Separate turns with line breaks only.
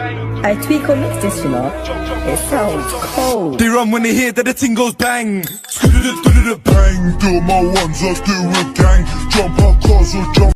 I tweak or mix this, you know. It sounds cold.
They run when they hear that the ting goes bang.
Bang, do my ones, I do a gang. Jump out cars or jump